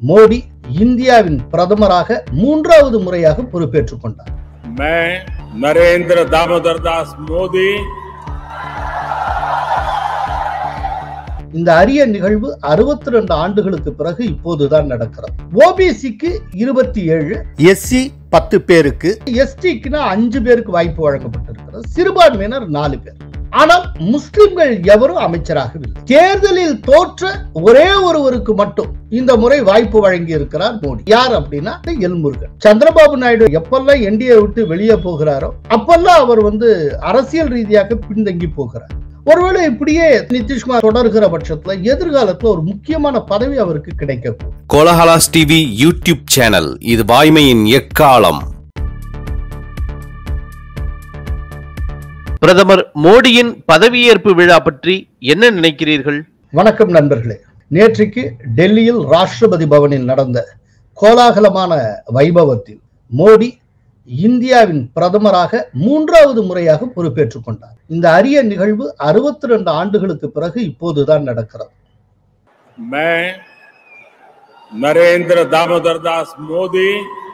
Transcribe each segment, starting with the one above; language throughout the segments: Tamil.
மோடி இந்தியாவின் பிரதமராக மூன்றாவது முறையாக பொறுப்பேற்றுக் கொண்டார். मैं नरेंद्र दामोदर दास मोदी இந்த அரிய நிகழ்வு 62 ஆண்டுகளுக்கு பிறகு இப்போதுதான் நடக்கிறது. ஓபிசிக்கு 27, எஸ்சி 10 பேருக்கு, எஸ்டிக்கு 5 பேருக்கு வாய்ப்பு வழங்கப்பட்டிருக்கிறது. சிறுபான்மையினர் 4 பேர். ஆனால் முஸ்லிம்கள் எவரும் அமைச்சராகவில்லை. தேர்தலில் தோற்ற ஒரே ஒருவருக்கு மட்டும் இந்த முறை வாய்ப்பு வழங்கி இருக்கிறார் மோடி. யார் அப்படின்னா எல் முருகன். சந்திரபாபு நாயுடு எப்பெல்லாம் என்டிஏ விட்டு வெளியே போகிறாரோ அப்பெல்லாம் அவர் அரசியல் ரீதியாக பின்தங்கி போகிறார். ஒருவேளை இப்படியே நிதிஷ்குமார் தொடர்கிற பட்சத்துல எதிர்காலத்துல ஒரு முக்கியமான பதவி அவருக்கு கிடைக்கும். கோலஹலாஸ் டிவி யூடியூப் சேனல், இது வாய்மையின் எக்காலம். பிரதமர் மோடியின் பதவியேற்பு விழா பற்றி என்ன நினைக்கிறீர்கள்? வணக்கம் நண்பர்களே. நேற்றைக்கு டெல்லியில் ராஷ்டிரபதி பவனில் நடந்த கோலாகலமான வைபவத்தில் மோடி இந்தியாவின் பிரதமராக மூன்றாவது முறையாக பொறுப்பேற்றுக் கொண்டார். இந்த அரிய நிகழ்வு 62 ஆண்டுகளுக்கு பிறகு இப்போதுதான் நடக்கிறது. मैं नरेंद्र दामोदर दास मोदी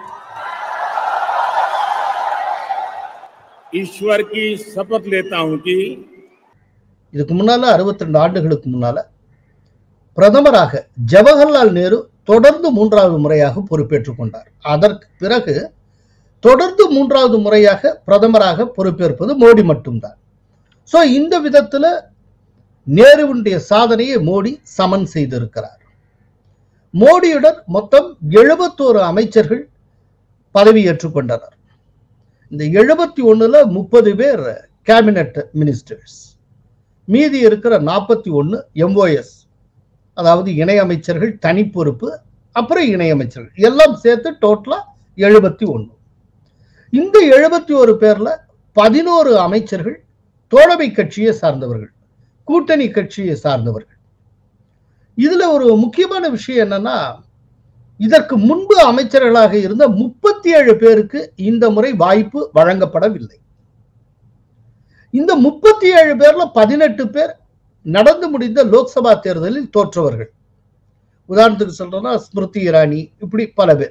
ईश्वर की शपथ लेता हूं कि இதுக்கு முன்னால 62 ஆண்டுகளுக்கு முன்னால பிரதமராக ஜவஹர்லால் நேரு தொடர்ந்து மூன்றாவது முறையாக பொறுப்பேற்றுக் கொண்டார். அதற்கு பிறகு தொடர்ந்து மூன்றாவது முறையாக பிரதமராக பொறுப்பேற்பது மோடி மட்டும்தான். சோ இந்த விதத்துல நேருவுடைய சாதனையை மோடி சமன் செய்திருக்கிறார். மோடியுடன் மொத்தம் 71 அமைச்சர்கள் பதவியேற்றுக் கொண்டனர். இந்த 71ல 30 பேர் கேபினட் மினிஸ்டர்ஸ், மீதி இருக்கிற 41 MOS, அதாவது இணை அமைச்சர்கள், தனி பொறுப்பு, அப்புறம் இணை அமைச்சர்கள் எல்லாம் சேர்த்து டோட்டலா 71. இந்த 71 பேர்ல 11 அமைச்சர்கள் தோழமை கட்சியை சார்ந்தவர்கள், கூட்டணி கட்சியை சார்ந்தவர்கள். இதுல ஒரு முக்கியமான விஷயம் என்னன்னா, இதற்கு முன்பு அமைச்சர்களாக இருந்த 37 பேருக்கு இந்த முறை வாய்ப்பு வழங்கப்படவில்லை. இந்த 37 பேர்ல 18 பேர் நடந்து முடிந்த லோக்சபா தேர்தலில் தோற்றவர்கள். உதாரணத்துக்கு சொல்றோம்னா ஸ்மிருதி இரானி, இப்படி பல பேர்.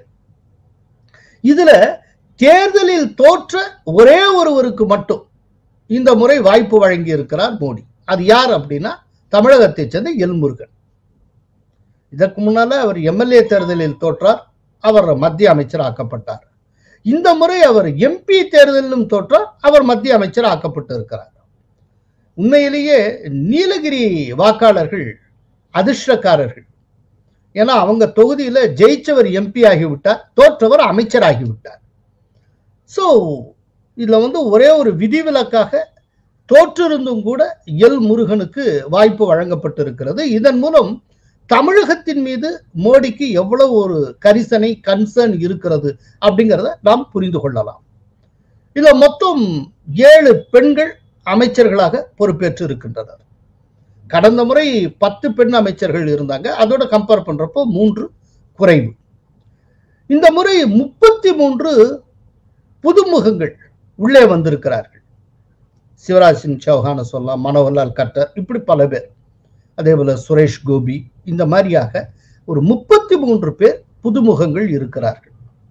இதுல தேர்தலில் தோற்ற ஒரே ஒருவருக்கு மட்டும் இந்த முறை வாய்ப்பு வழங்கி இருக்கிறார் மோடி. அது யார் அப்படின்னா தமிழகத்தை சேர்ந்த எல் முருகன். இதற்கு முன்னால அவர் எம்எல்ஏ தேர்தலில் தோற்றார், அவர் மத்திய அமைச்சர் ஆக்கப்பட்டார். இந்த முறை அவர் எம்பி தேர்தலிலும் தோற்றார், அவர் மத்திய அமைச்சர் ஆக்கப்பட்டு இருக்கிறார். உண்மையிலேயே நீலகிரி வாக்காளர்கள் அதிர்ஷ்டக்காரர்கள். ஏன்னா அவங்க தொகுதியில ஜெயிச்சவர் எம்பி ஆகிவிட்டார், தோற்றவர் அமைச்சர் ஆகிவிட்டார். சோ இதுல ஒரே ஒரு விதிவிலக்காக தோற்றிருந்தும் கூட எல் முருகனுக்கு வாய்ப்பு வழங்கப்பட்டிருக்கிறது. இதன் மூலம் தமிழகத்தின் மீது மோடிக்கு எவ்வளவு ஒரு கரிசனை, கன்சர்ன் இருக்கிறது அப்படிங்கிறத நாம் புரிந்து கொள்ளலாம். இதுல மொத்தம் 7 பெண்கள் அமைச்சர்களாக பொறுப்பேற்று இருக்கின்றனர். கடந்த முறை 10 பெண் அமைச்சர்கள் இருந்தாங்க, அதோட கம்பேர் பண்றப்போ 3 குறைவு. இந்த முறை 33 புதுமுகங்கள் உள்ளே வந்திருக்கிறார்கள். சிவராஜ் சிங் சௌஹான சொல்லலாம், மனோகர்லால் கட்டர், இப்படி பல பேர். அதே போல சுரேஷ் கோபி, இந்த மாதிரியாக ஒரு 33 பேர் புதுமுகங்கள் இருக்கிறார்கள்.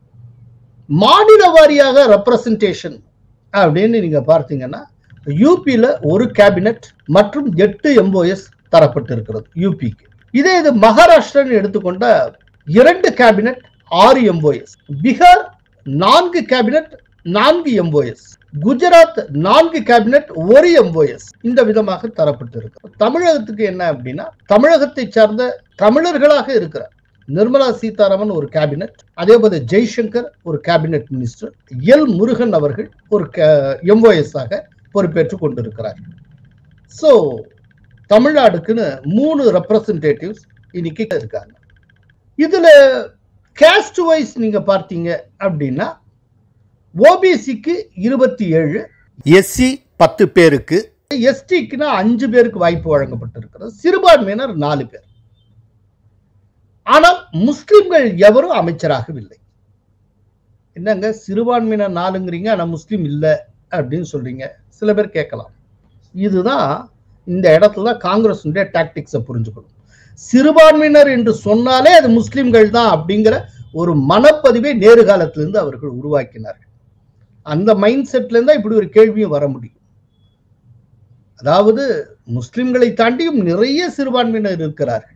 மாநில வாரியாக ரெப்ரசன்டேஷன் அப்படின்னு நீங்க பார்த்தீங்கன்னா யூபியில ஒரு கேபினட் மற்றும் 8 MOS தரப்பட்டிருக்கிறது யூபிக்கு. இது மகாராஷ்டிரா எடுத்துக்கொண்ட 2 cabinet 6 MOS, Bihar 4 cabinet 4 MOS, Gujarat 4 cabinet 1 MOS, இந்த விதமாக தரப்பட்டிருக்கு. தமிழகத்துக்கு என்ன அப்படின்னா, தமிழகத்தை சார்ந்த தமிழர்களாக இருக்கிறார் நிர்மலா சீதாராமன் ஒரு கேபினட், அதே போல ஜெய்சங்கர் ஒரு கேபினட் மினிஸ்டர், எல் முருகன் அவர்கள் ஒரு MOS ஆக பொறுப்பேற்றுக் கொண்டிருக்கிறார். சோ தமிழ்நாடுக்குன்னு 3 ரெப்ரசன்டேட்டிவ்ஸ் இன்னைக்கு இருக்காங்க. இதுல காஸ்ட் வைஸ் நீங்க பார்த்தீங்க அப்படின்னா ஓபிசிக்கு 27, எஸ்சி 10 பேருக்கு, எஸ்டிக்கு 5 பேருக்கு வாய்ப்பு வழங்கப்பட்டிருக்கிறது. சிறுபான்மையினர் 4 பேர். ஆனால் முஸ்லிம்கள் எவரும் அமைச்சராகவில்லை. என்னங்க சிறுபான்மையினர் 4ங்கிறீங்க, ஆனா முஸ்லிம் இல்லை அப்படின்னு சொல்றீங்க, சில பேர் கேட்கலாம். இதுதான் இந்த இடத்துல காங்கிரஸ் டாக்டிக்ஸை புரிஞ்சுக்கணும். சிறுபான்மையினர் என்று சொன்னாலே அது முஸ்லிம்கள் தான் அப்படிங்கிற ஒரு மனப்பதிவை நேரு காலத்திலிருந்து அவர்கள் உருவாக்கினார்கள். அந்த மைண்ட் செட்ல இருந்தா இப்படி ஒரு கேள்வியும் வர முடியும். அதாவது முஸ்லிம்களை தாண்டியும் நிறைய சிறுபான்மையினர் இருக்கிறார்கள்.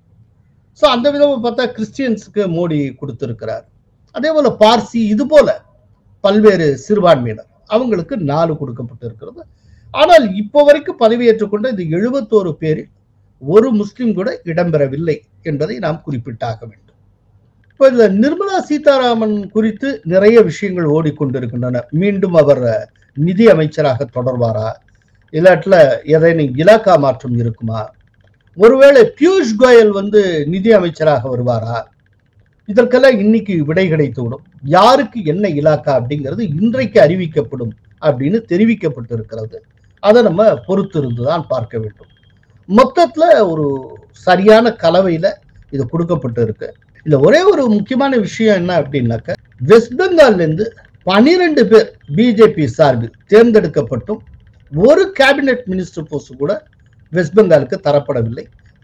ஸோ அந்த விதமா பார்த்தா கிறிஸ்டியன்ஸுக்கு மோடி கொடுத்திருக்கிறார். அதே போல பார்சி, இது போல பல்வேறு சிறுபான்மையினர் அவங்களுக்கு 4 கொடுக்கப்பட்டிருக்கிறது. ஆனால் இப்போ வரைக்கும் பதவியேற்றுக் கொண்ட இந்த 71 பேரில் ஒரு முஸ்லிம் கூட இடம்பெறவில்லை என்பதை நாம் குறிப்பிட்டாக வேண்டும். இப்போ இதுல நிர்மலா சீதாராமன் குறித்து நிறைய விஷயங்கள் ஓடிக்கொண்டிருக்கின்றன. மீண்டும் அவர் நிதி அமைச்சராக தொடர்வாரா, இல்லாட்டில ஏதேனும் இலாக்கா மாற்றம் இருக்குமா, ஒருவேளை பியூஷ் கோயல் நிதி அமைச்சராக வருவாரா, இதற்கெல்லாம் இன்னைக்கு விடை கிடைத்துவிடும். யாருக்கு என்ன இலாக்கா அப்படிங்கிறது இன்றைக்கு அறிவிக்கப்படும் அப்படின்னு தெரிவிக்கப்பட்டிருக்கிறது. அதை நம்ம பொறுத்து இருந்துதான் பார்க்க வேண்டும். மொத்தத்துல ஒரு சரியான கலவையில இது கொடுக்கப்பட்டு இருக்கு. இதுல ஒரே ஒரு முக்கியமான விஷயம் என்ன அப்படின்னாக்க, வெஸ்ட் பெங்கால்ல இருந்து 12 பேர் பிஜேபி சார்பில் தேர்ந்தெடுக்கப்பட்டும் ஒரு கேபினெட் மினிஸ்டர் போஸ்ட் கூட வெஸ்ட் பெங்காலுக்கு தரப்படவில்லை.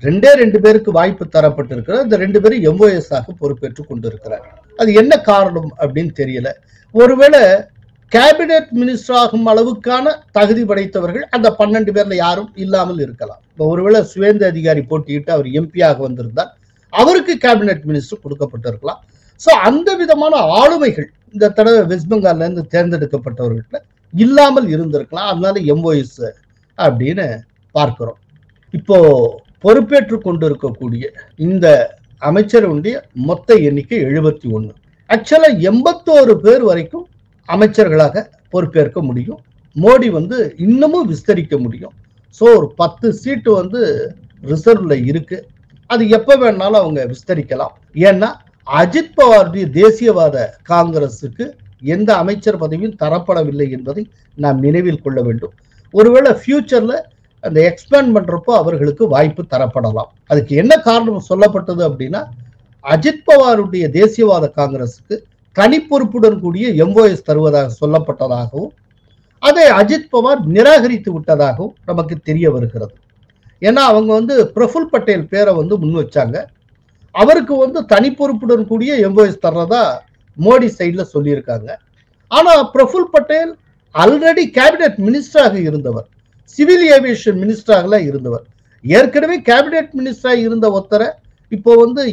2 பேருக்கு வாய்ப்பு தரப்பட்டிருக்கிறது. அந்த 2 பேரும் MOS ஆக பொறுப்பேற்றுக் கொண்டிருக்கிறார். அது என்ன காரணம் அப்படின்னு தெரியல. ஒருவேளை கேபினெட் மினிஸ்டர் ஆகும் அளவுக்கான தகுதி படைத்தவர்கள் அந்த 12 பேர்ல யாரும் இல்லாமல் இருக்கலாம். ஒருவேளை சுவேந்த அதிகாரி போட்டியிட்டு அவர் MP-யாக வந்திருந்தால் அவருக்கு கேபினெட் மினிஸ்டர் கொடுக்கப்பட்டிருக்கலாம். சோ அந்த விதமான ஆளுமைகள் இந்த தடவை வெஸ்ட் பெங்கால்ல இருந்து தேர்ந்தெடுக்கப்பட்டவர்கள்ட்ட இல்லாமல் இருந்திருக்கலாம். அதனால MOS அப்படின்னு பார்க்கிறோம். இப்போ பொறுப்பேற்றுக் கொண்டிருக்கக்கூடிய இந்த அமைச்சருடைய மொத்த எண்ணிக்கை 71. ஆக்சுவலா 81 பேர் வரைக்கும் அமைச்சர்களாக பொறுப்பேற்க முடியும். மோடி இன்னமும் விஸ்தரிக்க முடியும். சோ ஒரு 10 சீட்டு ரிசர்வ்ல இருக்கு. அது எப்ப வேணாலும் அவங்க விஸ்தரிக்கலாம். ஏன்னா அஜித் பவாருடைய தேசியவாத காங்கிரசுக்கு எந்த அமைச்சர் பதவியும் தரப்படவில்லை என்பதை நாம் நினைவில் கொள்ள வேண்டும். ஒருவேளை ஃபியூச்சர்ல அந்த எக்ஸ்பேண்ட் பண்றப்போ அவர்களுக்கு வாய்ப்பு தரப்படலாம். அதுக்கு என்ன காரணம் சொல்லப்பட்டது அப்படின்னா, அஜித் பவாருடைய தேசியவாத காங்கிரசுக்கு தனி பொறுப்புடன் கூடிய MOS தருவதாக சொல்லப்பட்டதாகவும் அதை அஜித் பவார் நிராகரித்து விட்டதாகவும் நமக்கு தெரிய வருகிறது. ஏன்னா அவங்க பிரஃபுல் பட்டேல் பேரை முன் வச்சாங்க. அவருக்கு தனி பொறுப்புடன் கூடிய MOS தர்றதா மோடி சைட்ல சொல்லியிருக்காங்க. ஆனா பிரஃபுல் பட்டேல் ஆல்ரெடி கேபினெட் மினிஸ்டராக இருந்தவர், சிவில் ஏவியேஷன் மினிஸ்டராக இருந்தவர். ஏற்கனவே கேபினெட் மினிஸ்டராக இருந்த ஒருத்தரை இப்போ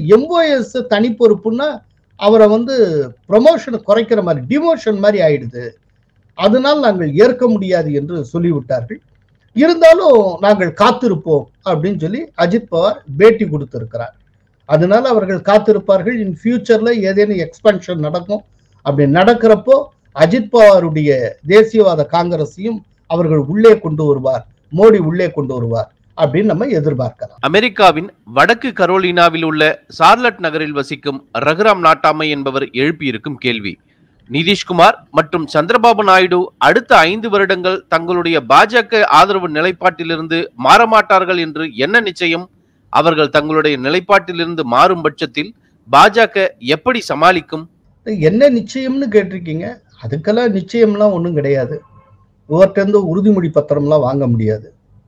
MOS தனி பொறுப்புன்னா அவரை ப்ரமோஷனை குறைக்கிற மாதிரி, டிமோஷன் மாதிரி ஆயிடுது. அதனால் நாங்கள் ஏற்க முடியாது என்று சொல்லிவிட்டார்கள். இருந்தாலும் நாங்கள் காத்திருப்போம் அப்படின்னு சொல்லி அஜித் பவார் பேட்டி கொடுத்திருக்கிறார். அதனால அவர்கள் காத்திருப்பார்கள். இன் ஃபியூச்சர்ல ஏதேனும் எக்ஸ்பென்ஷன் நடக்கும். அப்படி நடக்கிறப்போ அஜித் பவாருடைய தேசியவாத காங்கிரஸையும் அவர்கள் உள்ளே கொண்டு வருவார், மோடி உள்ளே கொண்டு வருவார் அப்படின்னு நம்ம எதிர்பார்க்கலாம். அமெரிக்காவின் வடக்கு கரோலினாவில் உள்ள சார்லட் நகரில் வசிக்கும் ரகுராம் நாட்டாமை என்பவர் எழுப்பியிருக்கும் கேள்வி: நிதிஷ்குமார் மற்றும் சந்திரபாபு நாயுடு அடுத்த 5 வருடங்கள் தங்களுடைய பாஜக ஆதரவு நிலைப்பாட்டிலிருந்து மாறமாட்டார்கள் என்று என்ன நிச்சயம்? அவர்கள் தங்களுடைய நிலைப்பாட்டிலிருந்து மாறும் பட்சத்தில் பாஜக எப்படி சமாளிக்கும்? என்ன நிச்சயம்னு கேட்டிருக்கீங்க. அதுக்கெல்லாம் நிச்சயம்லாம் ஒன்றும் கிடையாது. ஒவ்வொருத்தருந்து உறுதிமொழி பத்திரம்லாம் வாங்க முடியாது.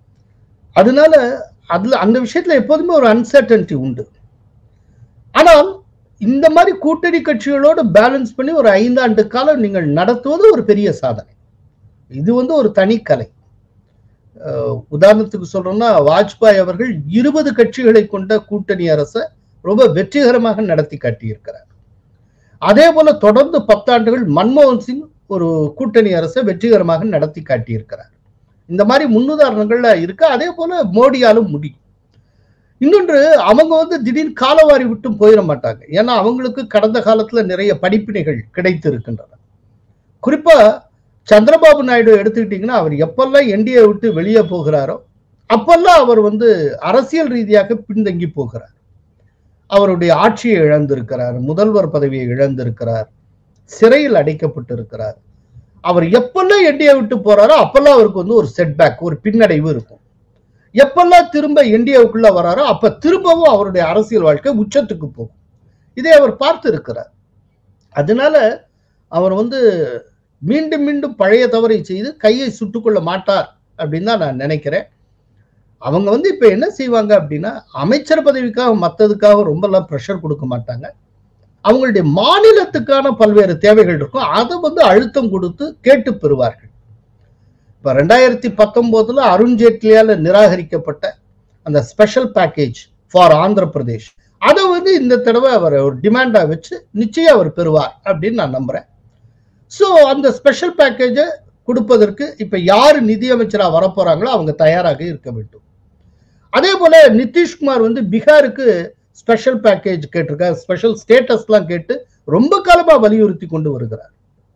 அதனால அதுல அந்த விஷயத்துல எப்போதுமே ஒரு அன்சர்டனிட்டி உண்டு. ஆனால் இந்த மாதிரி கூட்டணி கட்சிகளோடு பேலன்ஸ் பண்ணி ஒரு 5 ஆண்டு காலம் நீங்கள் நடத்துவது ஒரு பெரிய சாதனை. இது ஒரு தனி கலை. உதாரணத்துக்கு சொல்றோம்னா, வாஜ்பாய் அவர்கள் 20 கட்சிகளை கொண்ட கூட்டணி அரசை ரொம்ப வெற்றிகரமாக நடத்தி காட்டியிருக்கிறார். அதே போல தொடர்ந்து 10 ஆண்டுகள் மன்மோகன் சிங் ஒரு கூட்டணி அரசை வெற்றிகரமாக நடத்தி காட்டியிருக்கிறார். இந்த மாதிரி முன்னுதாரணங்கள்ல இருக்கு. அதே போல மோடியாலும் முடியும். இன்னொன்று, அவங்க திடீர்னு காலவாரி விட்டும் போயிட மாட்டாங்க. ஏன்னா அவங்களுக்கு கடந்த காலத்துல நிறைய படிப்பினைகள் கிடைத்து இருக்கின்றன. குறிப்பா சந்திரபாபு நாயுடு எடுத்துக்கிட்டீங்கன்னா, அவர் எப்பெல்லாம் NDA விட்டு வெளியே போகிறாரோ அப்பெல்லாம் அவர் அரசியல் ரீதியாக பின்தங்கி போகிறார். அவருடைய ஆட்சியை இழந்திருக்கிறார், முதல்வர் பதவியை இழந்திருக்கிறார், சிறையில் அடைக்கப்பட்டிருக்கிறார். அவர் எப்பெல்லாம் NDA விட்டு போறாரோ அப்பெல்லாம் அவருக்கு ஒரு செட்பேக், ஒரு பின்னடைவு இருக்கும். எப்பெல்லாம் திரும்ப NDAவுக்குள்ள வராரோ அப்ப திரும்பவும் அவருடைய அரசியல் வாழ்க்கை உச்சத்துக்கு போகும். இதை அவர் பார்த்து இருக்கிறார். அதனால அவர் மீண்டும் மீண்டும் பழைய தவறை செய்து கையை சுட்டுக்கொள்ள மாட்டார் அப்படின்னு தான் நான் நினைக்கிறேன். அவங்க வந்து இப்ப என்ன செய்வாங்க அப்படின்னா, அமைச்சர் பதவிக்காக மற்றதுக்காக ரொம்பலாம் ப்ரெஷர் கொடுக்க மாட்டாங்க. அவங்களுடைய மாநிலத்துக்கான பல்வேறு தேவைகள் இருக்கும், அதை வந்து அழுத்தம் கொடுத்து கேட்டு பெறுவார்கள். இப்ப 2019 அருண் ஜேட்லியால நிராகரிக்கப்பட்ட அந்த special package for Andhra Pradesh, அதை வந்து இந்த தடவை அவர் ஒரு டிமாண்டா வச்சு நிச்சயம் அவர் பெறுவார் அப்படின்னு நான் நம்புறேன். ஸோ அந்த ஸ்பெஷல் பேக்கேஜை கொடுப்பதற்கு இப்ப யாரு நிதியமைச்சரா வரப்போறாங்களோ அவங்க தயாராக இருக்க வேண்டும். அதே போல நிதிஷ்குமார் வந்து பீகாருக்கு ஸ்பெஷல் பேக்கேஜ் கேட்டிருக்காரு, ஸ்பெஷல் ஸ்டேட்டஸ்லாம் கேட்டு ரொம்ப காலமா வலியுறுத்தி கொண்டு வருகிறார்.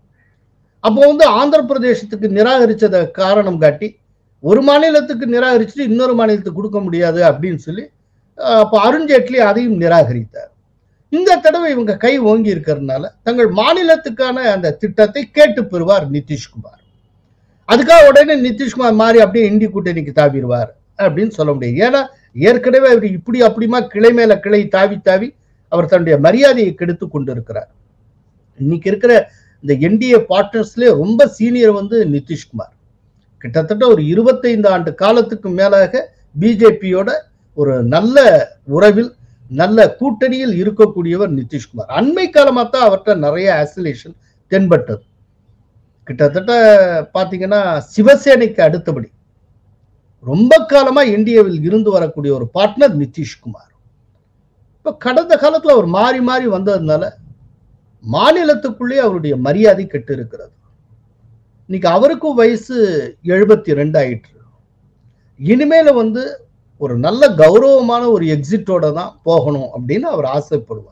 அப்போ வந்து ஆந்திர பிரதேசத்துக்கு நிராகரிச்சதை காரணம் காட்டி ஒரு மாநிலத்துக்கு நிராகரிச்சுட்டு இன்னொரு மாநிலத்துக்கு கொடுக்க முடியாது அப்படின்னு சொல்லி அப்போ அருண் ஜேட்லி அதையும் நிராகரித்தார். இந்த தடவை இவங்க கை ஓங்கி இருக்கிறதுனால தங்கள் மாநிலத்துக்கான அந்த திட்டத்தை கேட்டு பெறுவார் நிதிஷ்குமார். அதுக்காக உடனே நிதிஷ்குமார் மாறி அப்படியே இந்தி கூட்டணிக்கு தாவிடுவார் அப்படின்னு சொல்ல முடியாது. ஏன்னா ஏற்கனவே அவர் இப்படி அப்படிமா கிளை மேல கிளை தாவி தாவி அவர் தன்னுடைய மரியாதையை கெடுத்து கொண்டு இருக்கிறார். இன்னைக்கு இருக்கிற இந்த என்டிஏ பார்ட்னர்ஸ்லேயே ரொம்ப சீனியர் வந்து நிதிஷ்குமார். கிட்டத்தட்ட ஒரு 25 ஆண்டு காலத்துக்கு மேலாக பிஜேபியோட ஒரு நல்ல உறவில் நல்ல கூட்டணியில் இருக்கக்கூடியவர் நிதிஷ்குமார். அண்மை காலமா தான் அவர்கிட்ட நிறைய ஆசிலேஷன் தென்பட்டது. கிட்டத்தட்ட பாத்தீங்கன்னா சிவசேனைக்கு அடுத்தபடி ரொம்ப காலமா என்டிஏவில் இருந்து வரக்கூடிய ஒரு பார்ட்னர் நிதிஷ்குமார். இப்ப கடந்த காலத்துல அவர் மாறி மாறி வந்ததுனால மாநிலத்துக்குள்ளே அவருடைய மரியாதை கெட்டு இருக்கிறது. இன்னைக்கு அவருக்கும் வயசு 72 ஆயிற்று. இனிமேல வந்து ஒரு நல்ல கௌரவமான ஒரு எக்ஸிட்டோட தான் போகணும் அப்படின்னு அவர் ஆசைப்படுவார்.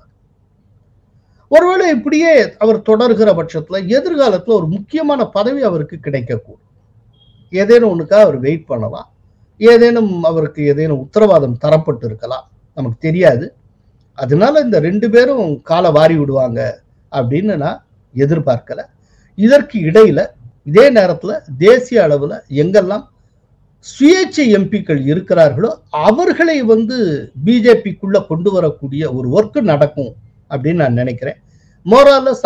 ஒருவேளை இப்படியே அவர் தொடர்கிற பட்சத்துல எதிர்காலத்துல ஒரு முக்கியமான பதவி அவருக்கு கிடைக்கக்கூடும். ஏதேனும் ஒண்ணுக்காக அவர் வெயிட் பண்ணலாம், ஏதேனும் அவருக்கு ஏதேனும் உத்தரவாதம் தரப்பட்டு இருக்கலாம், நமக்கு தெரியாது. அதனால இந்த 2 பேரும் காலை வாரி விடுவாங்க அப்படின்னு நான் எதிர்பார்க்கல. இதற்கு இடையில இதே நேரத்துல தேசிய அளவுல எங்கெல்லாம் சுயேட்சை எம்பிக்கள் இருக்கிறார்களோ அவர்களை வந்து பிஜேபிக்குள்ள கொண்டு வரக்கூடிய ஒரு ஒர்க் நடக்கும் அப்படின்னு நான் நினைக்கிறேன். மோராலஸ்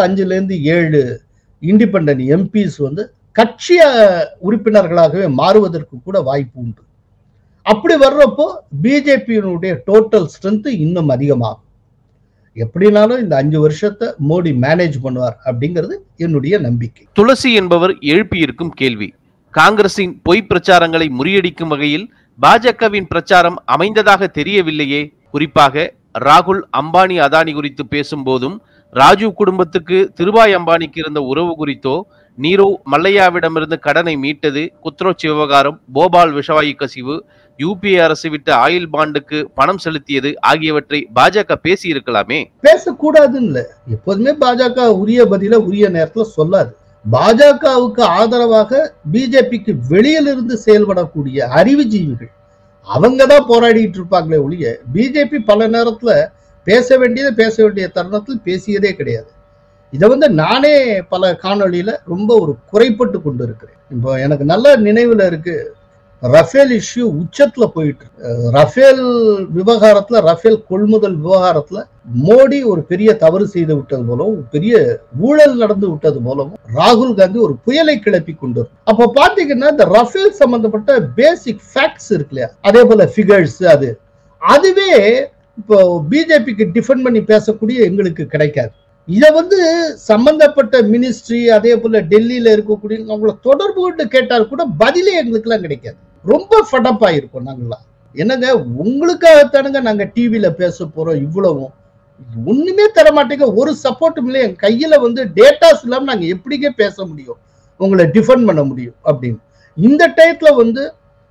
5-7 இண்டிபெண்டன்ட் எம்பிஸ் வந்து கட்சி உறுப்பினர்களாகவே மாறுவதற்கு கூட வாய்ப்பு உண்டு. அப்படி வர்றப்போ பிஜேபியினுடைய டோட்டல் ஸ்ட்ரென்த் இன்னும் அதிகமாகும். எப்படினாலும் இந்த 5 வருஷத்தை மோடி மேனேஜ் பண்ணுவார் அப்படிங்கிறது என்னுடைய நம்பிக்கை. துளசி என்பவர் எழுப்பியிருக்கும் கேள்வி: காங்கிரசின் பொய் பிரச்சாரங்களை முறியடிக்கும் வகையில் பாஜகவின் பிரச்சாரம் அமைந்ததாக தெரியவில்லையே. குறிப்பாக ராகுல் அம்பானி அதானி குறித்து பேசும் போதும் ராஜீவ் குடும்பத்துக்கு திருபாய் அம்பானிக்கு இருந்த உறவு குறித்தோ, நீரவ் மல்லையாவிடமிருந்து கடனை மீட்டது, குத்ரோச் விவகாரம், போபால் விஷவாயு கசிவு, யூபிஏ அரசு விட்ட ஆயில் பாண்டுக்கு பணம் செலுத்தியது ஆகியவற்றை பாஜக பேசி இருக்கலாமே. பேசக்கூடாதுன்னு இல்ல, எப்போதுமே பாஜக உரிய பதில உரிய நேரத்துல சொல்லாது. பாஜகவுக்கு ஆதரவாக பிஜேபிக்கு வெளியிலிருந்து செயல்படக்கூடிய அறிவுஜீவிகள் அவங்கதான் போராடிட்டு இருப்பாங்களே ஒழிய பிஜேபி பல நேரத்துல பேச வேண்டிய தருணத்தில் பேசியதே கிடையாது. இதை வந்து நானே பல காணொலியில ரொம்ப ஒரு குறைப்பட்டு கொண்டு இருக்கிறேன். இப்போ எனக்கு நல்ல நினைவுல இருக்கு, ரஃபேல் இஷ்யூ உச்சத்துல போயிட்டு ரஃபேல் விவகாரத்துல, ரஃபேல் கொள்முதல் விவகாரத்துல மோடி ஒரு பெரிய தவறு செய்து விட்டது போலவும், பெரிய ஊழல் நடந்து விட்டது போலவும் ராகுல் காந்தி ஒரு புயலை கிளப்பி கொண்டு. அப்ப பாத்தீங்கன்னா இந்த ரஃபேல் சம்பந்தப்பட்ட பேசிக் ஃபேக்ட்ஸ் இருக்கு இல்லையா, அதே போல ஃபிகர்ஸ், அதுவே இப்போ பிஜேபிக்கு டிஃபெண்ட் பண்ணி பேசக்கூடிய எங்களுக்கு கிடைக்காது. இதை வந்து சம்பந்தப்பட்ட மினிஸ்ட்ரி, அதே போல டெல்லியில இருக்கக்கூடிய அவங்கள தொடர்பு கொண்டு கேட்டால் கூட பதிலே எங்களுக்கு எல்லாம் கிடைக்காது. ரொம்ப ஃபடப் ஆயிருக்கும். நாங்களாம் என்னங்க உங்களுக்காகத்தானுங்க நாங்க டிவியில பேச போறோம், இவ்வளவும் ஒண்ணுமே தர மாட்டேங்க, ஒரு சப்போர்ட்டும் இல்லை, என் கையில வந்து டேட்டாஸ் இல்லாம நாங்க எப்படிங்க பேச முடியும், உங்களை டிஃபெண்ட் பண்ண முடியும் அப்படின்னு. இந்த டயத்துல வந்து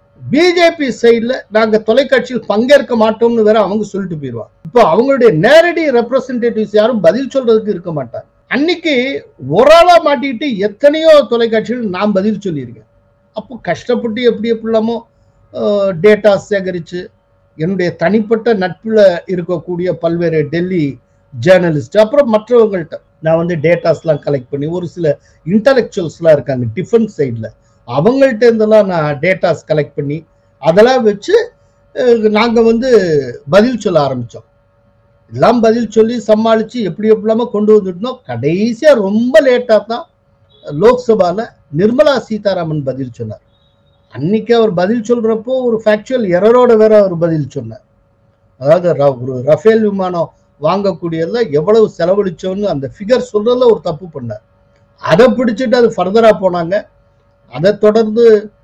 பிஜேபி சைட்ல நாங்க தொலைக்காட்சியில் பங்கேற்க மாட்டோம்னு வேற அவங்க சொல்லிட்டு போயிடுவாங்க. இப்போ அவங்களுடைய நேரடி ரெப்ரசன்டேட்டிவ்ஸ் யாரும் பதில் சொல்றதுக்கு இருக்க மாட்டாங்க. அன்னைக்கு ஒரு ஆளா மாட்டிட்டு எத்தனையோ தொலைக்காட்சிகள் நான் பதில் சொல்லியிருக்கேன். அப்போ கஷ்டப்பட்டு எப்படிலாமோ டேட்டா சேகரிச்சு என்னுடைய தனிப்பட்ட நட்புல இருக்கக்கூடிய பல்வேறு டெல்லி ஜேர்னலிஸ்ட் அப்புறம் மற்றவங்கள்ட்ட நான் வந்து டேட்டாஸ்லாம் கலெக்ட் பண்ணி, ஒரு சில இன்டலெக்சுவல்ஸ்லாம் இருக்காங்க டிஃபென்ஸ் சைட்ல, அவங்கள்ட்ட இருந்தெல்லாம் நான் டேட்டாஸ் கலெக்ட் பண்ணி அதெல்லாம் வச்சு நாங்க வந்து பதில் சொல்ல ஆரம்பிச்சோம். எல்லாம் பதில் சொல்லி சமாளிச்சு எப்படிலாம கொண்டு வந்துட்டோம். கடைசியா ரொம்ப லேட்டா தான் லோக்சபால நிர்மலா சீதாராமன் பதில் சொன்னார். அன்னைக்கு அவர் பதில் சொல்றப்போ ஒரு ஃபேக்சுவல் எரரோட வேற அவர் பதில் சொன்னார். அதாவது ஒரு ரஃபேல் விமானம் வாங்கக்கூடியதுல எவ்வளவு செலவழிச்சோன்னு அந்த ஃபிகர் சொல்றதுல ஒரு தப்பு பண்ணார். அதை பிடிச்சிட்டு அது ஃபர்தரா போனாங்க. அதை தொடர்ந்து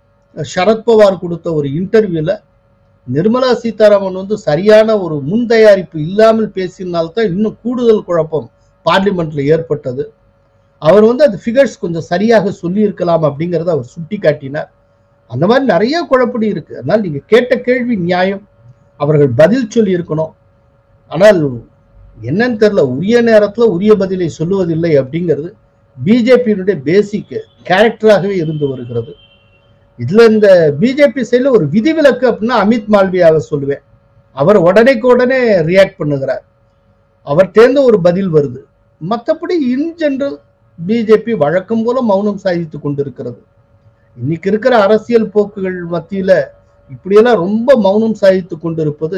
சரத்பவார் கொடுத்த ஒரு இன்டர்வியூல நிர்மலா சீதாராமன் வந்து சரியான ஒரு முன் தயாரிப்பு இல்லாமல் பேசினால்தான் இன்னும் கூடுதல் குழப்பம் பார்லிமெண்ட்ல ஏற்பட்டது. அவர் வந்து அது ஃபிகர்ஸ் கொஞ்சம் சரியாக சொல்லி இருக்கலாம் அப்படிங்கறத அவர் சுட்டி காட்டினார். அந்த மாதிரி நிறைய குழப்படி இருக்கு. அதனால நீங்க கேட்ட கேள்வி நியாயம், அவர்கள் பதில் சொல்லி இருக்கணும். ஆனால் என்னன்னு தெரியல, உரிய நேரத்துல உரிய பதிலை சொல்லுவதில்லை அப்படிங்கிறது பிஜேபியினுடைய பேசிக் கேரக்டராகவே இருந்து வருகிறது. இதுல இந்த பிஜேபி சைட்ல ஒரு விதிவிலக்கு அப்படின்னா அமித் மால்வியாவை சொல்லுவேன். அவர் உடனேக்கு உடனே ரியாக்ட் பண்ணுகிறார், அவர்கிட்ட ஒரு பதில் வருது. மற்றபடி இன் ஜெனரல் பிஜேபி வழக்கம் போல மௌனம் சாதித்து கொண்டிருக்கிறது. இன்னைக்கு இருக்கிற அரசியல் போக்குகள் மத்தியில இப்படியெல்லாம் ரொம்ப மௌனம் சாதித்து கொண்டிருப்பது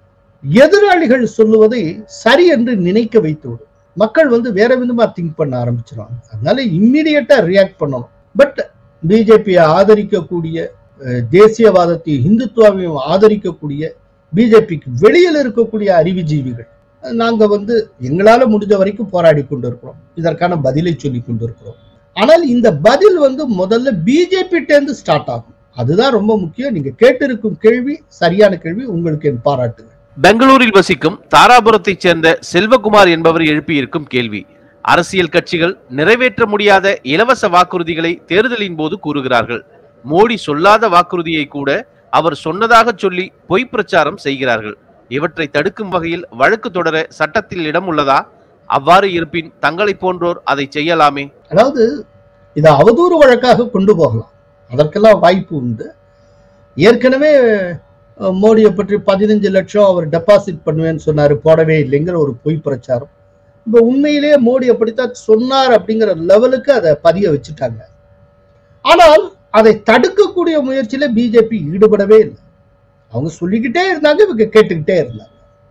எதிராளிகள் சொல்லுவதை சரி என்று நினைக்க வைத்து விடும். மக்கள் வந்து வேற விதமா திங்க் பண்ண ஆரம்பிச்சிருவாங்க. அதனால இம்மிடியட்டா ரியாக்ட் பண்ணணும். பட் பிஜேபியை ஆதரிக்கக்கூடிய, தேசியவாதத்தையும் இந்துத்துவாவையும் ஆதரிக்கக்கூடிய பிஜேபிக்கு வெளியில் இருக்கக்கூடிய அறிவுஜீவிகள் நாங்க வந்து எங்களால முடிஞ்ச வரைக்கும் போராடி கொண்டிருக்கிறோம், இதற்கான பதிலை சொல்லி கொண்டிருக்கிறோம். ஆனால் இந்த பதில் வந்து முதல்ல பிஜேபி டேந்து ஸ்டார்ட் ஆகும். அதுதான் ரொம்ப முக்கியம். நீங்க கேட்டிருக்கும் கேள்வி சரியான கேள்வி, உங்களுக்கு என் பாராட்டுகள். பெங்களூரில் வசிக்கும் தாராபுரத்தைச் சேர்ந்த செல்வகுமார் என்பவர் எழுப்பியிருக்கும் கேள்வி: அரசியல் கட்சிகள் நிறைவேற்ற முடியாத இலவச வாக்குறுதிகளை தேர்தலின் போது கூறுகிறார்கள். மோடி சொல்லாத வாக்குறுதியை கூட அவர் சொன்னதாக சொல்லி பொய் பிரச்சாரம் செய்கிறார்கள். இவற்றை தடுக்கும் வகையில் வழக்கு தொடர சட்டத்தில் இடம் உள்ளதா? அவ்வாறு இருப்பின் தங்களை போன்றோர் அதை செய்யலாமே. அதாவது இதை அவதூறு வழக்காக கொண்டு போகலாம், அதற்கெல்லாம் வாய்ப்பு உண்டு. ஏற்கனவே மோடியை பற்றி 15 லட்சம் அவர் டெபாசிட் பண்ணுவேன்னு சொன்னாரு, போடவே இல்லைங்கிற ஒரு பொய் பிரச்சாரம். இப்ப உண்மையிலேயே மோடி அப்படித்தான் சொன்னார் அப்படிங்கிற லெவலுக்கு அதை பதிய வச்சுட்டாங்க. ஆனால் அதை தடுக்கக்கூடிய முயற்சியில பிஜேபி ஈடுபடவே இல்லை. அவங்க சொல்லிக்கிட்டே இருந்தாங்க, இவங்க கேட்டுக்கிட்டே இருந்தாங்க.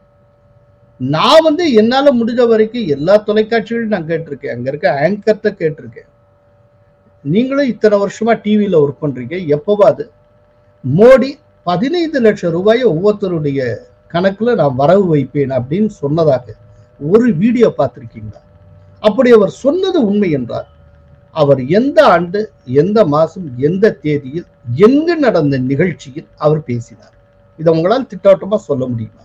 நான் வந்து என்னால முடிஞ்ச வரைக்கும் எல்லா தொலைக்காட்சிகளையும் நான் கேட்டிருக்கேன், அங்க இருக்க ஆங்கர்ட்ட கேட்டிருக்கேன். நீங்களும் இத்தனை வருஷமா டிவியில ஒர்க் பண்றீங்க, எப்பவாது மோடி 15 லட்சம் ரூபாயை ஒவ்வொருத்தருடைய கணக்குல நான் வரவு வைப்பேன் அப்படின்னு சொன்னதாக ஒரு வீடியோ பார்த்திருக்கீங்களா? அப்படி அவர் சொன்னது உண்மை என்றால் அவர் எந்த ஆண்டு, எந்த மாசம், எந்த தேதியில், எங்கு நடந்த நிகழ்ச்சியில் அவர் பேசினார்? இதை உங்களால் திட்டவட்டமா சொல்ல முடியுமா?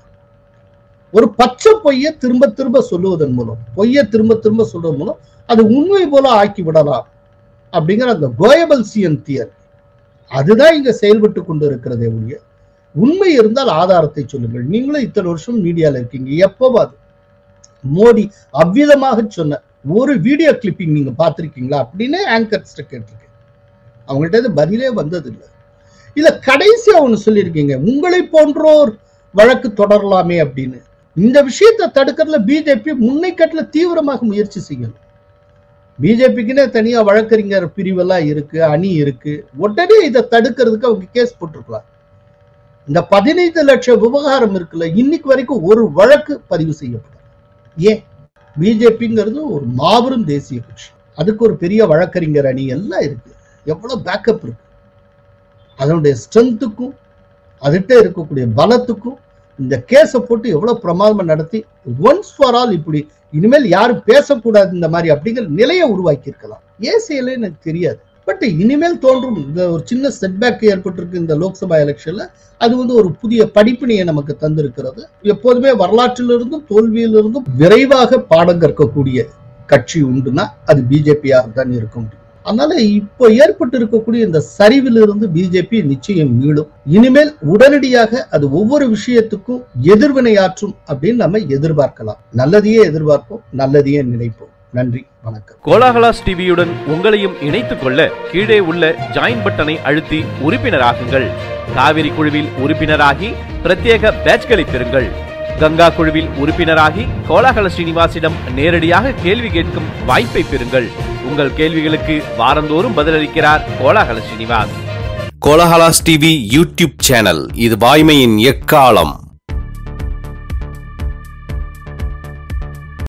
ஒரு பச்சை பொய்யை திரும்ப திரும்ப சொல்லுவதன் மூலம், பொய்யை திரும்ப திரும்ப சொல்வதன் மூலம் அது உண்மை போல ஆக்கி விடலாம் அப்படிங்கிற அந்த கோயபல்சியன் தியரி, அதுதான் இங்க செயல்பட்டு கொண்டு இருக்கிறதே ஒழிய உண்மை இருந்தால் ஆதாரத்தை சொல்லுங்கள். நீங்களும் இத்தனை வருஷம் மீடியால இருக்கீங்க, எப்பவாது மோடி அவ்விதமாக சொன்ன ஒரு வீடியோ கிளிப்பிங் நீங்க பார்த்திருக்கீங்களா அப்படின்னு ஆங்கர்ஸ்ட கேட்டிருக்கேன். அவங்கள்ட்ட பதிலே வந்தது இல்லை. இல்ல கடைசியா ஒண்ணு சொல்லியிருக்கீங்க, உங்களை போன்றோர் வழக்கு தொடரலாமே அப்படின்னு. இந்த விஷயத்தை தடுக்கிறதுல பிஜேபி முன்னைக்கட்டுல தீவிரமாக முயற்சி செய்யணும். பிஜேபிக்குன்னே தனியா வழக்கறிஞர் பிரிவெல்லாம் இருக்கு, அணி இருக்கு. உடனே இதை தடுக்கிறதுக்கு அவங்க கேஸ் போட்டிருக்கலாம். இந்த 15 லட்சம் விவகாரம் இருக்குல்ல, இன்னைக்கு வரைக்கும் ஒரு வழக்கு பதிவு செய்யப்படும். ஏன்? பிஜேபிங்கிறது ஒரு மாபெரும் தேசிய கட்சி, அதுக்கு ஒரு பெரிய வழக்கறிஞர் அணி எல்லாம் இருக்கு, எவ்வளவு பேக்கப் இருக்கு. அதனுடைய ஸ்ட்ரென்த்துக்கும் அதுகிட்ட இருக்கக்கூடிய பலத்துக்கும் இந்த கேஸை போட்டு எவ்வளவு பிரமாதமா நடத்தி ஒன்ஸ் ஃபார் ஆல் இப்படி இனிமேல் யாரும் பேசக்கூடாது இந்த மாதிரி அப்படிங்கிற நிலையை உருவாக்கி இருக்கலாம். ஏன் செய்யல எனக்கு தெரியாது. பட் இனிமேல் தோன்றும் இந்த ஒரு சின்ன செட்பேக் ஏற்பட்டிருக்கு இந்த லோக்சபா எலெக்ஷன்ல. அது வந்து ஒரு புதிய படிப்பினையை நமக்கு தந்திருக்கிறது. எப்போதுமே வரலாற்றிலிருந்தும் தோல்வியிலிருந்தும் விரைவாக பாடம் கற்கக்கூடிய கட்சி உண்டுன்னா அது பிஜேபியாக தான் இருக்க முடியும். அதனால இப்போ ஏற்பட்டு இருக்கக்கூடிய இந்த சரிவிலிருந்து பிஜேபி நிச்சயம் மீளும். இனிமேல் உடனடியாக அது ஒவ்வொரு விஷயத்துக்கும் எதிர்வினையாற்றும் அப்படின்னு நம்ம எதிர்பார்க்கலாம். நல்லதையே எதிர்பார்ப்போம், நல்லதையே நினைப்போம். நன்றி, வணக்கம். கோலாகலாஸ் டிவியுடன் உங்களையும் இணைத்துக் கொள்ள கீழே உள்ள ஜாயின் பட்டனை அழுத்தி உறுப்பினராகுங்கள். காவிரி குழுவில் உறுப்பினராகி பிரத்யேக பேட்ச்களை பெறுங்கள். கங்கா குழுவில் உறுப்பினராகி கோலாகல ஸ்ரீனிவாசிடம் நேரடியாக கேள்வி கேட்கும் வாய்ப்பை பெறுங்கள். உங்கள் கேள்விகளுக்கு வாரந்தோறும் பதிலளிக்கிறார் Kolahala Srinivas. Kolahalas TV YouTube channel, இது வாய்மையின் எக்காலம்.